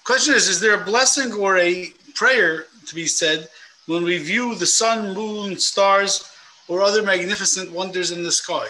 Question is there a blessing or a prayer to be said when we view the sun, moon, stars, or other magnificent wonders in the sky?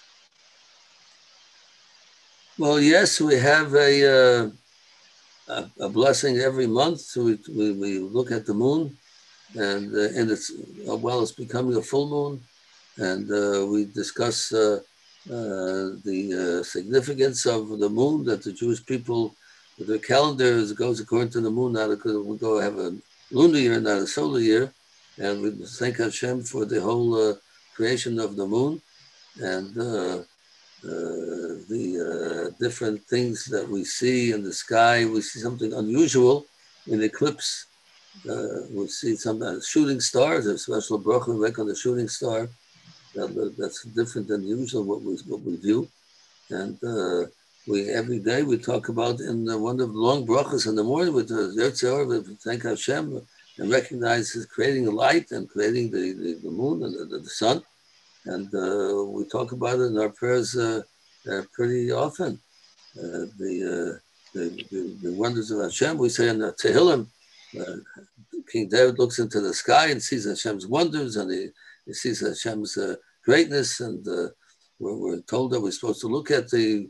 Well, yes, we have a blessing every month. So we look at the moon, and it's becoming a full moon, and we discuss the significance of the moon, that the Jewish people, their calendar goes according to the moon. Not we go have a lunar year, not a solar year, and we thank Hashem for the whole creation of the moon, and the different things that we see in the sky. We see something unusual in eclipse. We see some shooting stars, a special bracha we make on the shooting star. That's different than usual what we view. And every day we talk about in one of the long brachas in the morning with the Yotzer, we thank Hashem and recognize His creating the light and creating the moon and the sun. And we talk about it in our prayers pretty often. The wonders of Hashem. We say in the Tehillim, King David looks into the sky and sees Hashem's wonders, and he sees Hashem's greatness. And we're told that we're supposed to look at the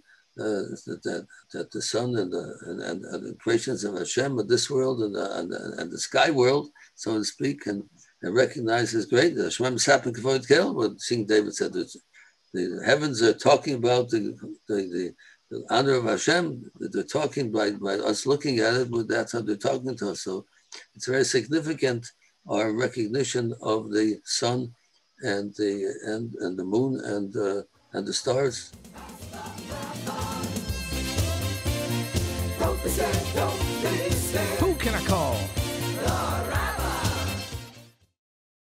sun and the creations of Hashem of this world and the sky world, so to speak, and recognize His greatness. What King David said, the heavens are talking about the honor of Hashem. They're talking by us looking at it, but that's how they're talking to us. So it's very significant, our recognition of the sun and the moon and the stars. Who can I call?